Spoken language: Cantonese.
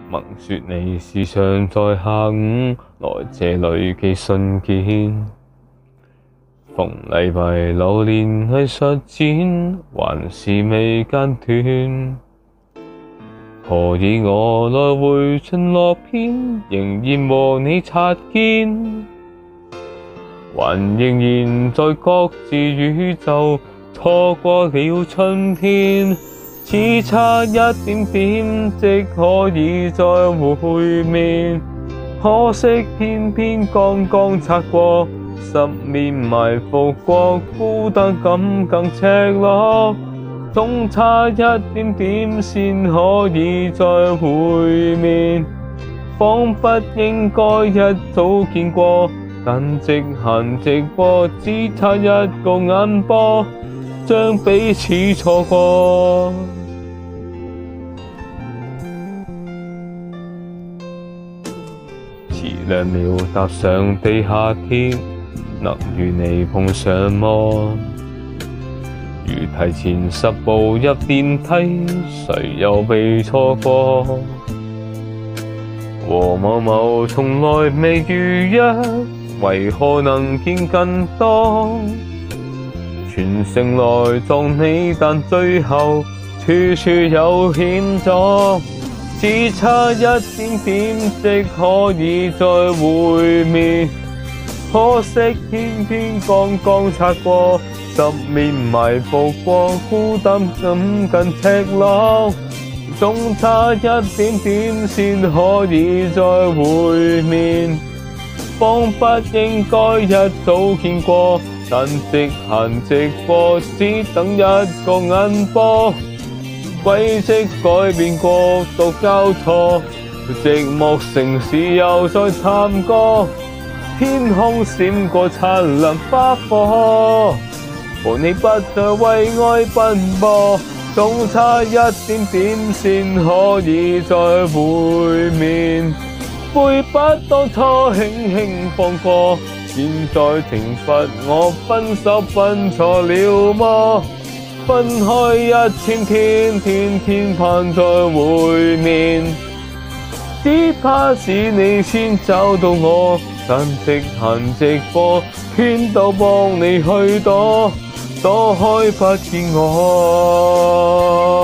默說你時常在下午來這裏寄信件，逢禮拜流連去實踐，還是未間斷。何以我來回巡樂篇，仍然和你擦肩，還仍然在各自宇宙錯過了春天，只差一點點即可以再會面，可惜偏偏剛剛擦過，10年埋伏過，孤單感更赤裸，總差一點點先可以再會面，彷彿應該一早見過，但直行直播，只差一個眼波，將彼此錯過。遲亮了踏上地下鐵，能與你碰上麼？如提前10步入電梯，誰又被錯過？和某某從來未預約，為何能見更多？全城來撞你，但最後處處有險阻，只差一點點即可以再會面，可惜偏偏剛剛擦過，10年埋伏過，孤單感更赤裸，總差一點點先可以再會面，彷彿應該一早見過，但直行直播，只等一個眼波，軌跡改變過，度交錯，寂寞城市又再探過，天空閃過燦爛花火，和你不再為愛奔波，總差一點點先可以再會面，悔不當初輕輕放過，現在懲罰我分手分錯了麼？分開1000天，天天盼再會面，只怕是你先找到我，但直行直播，偏都幫你去躲，躲開不見我。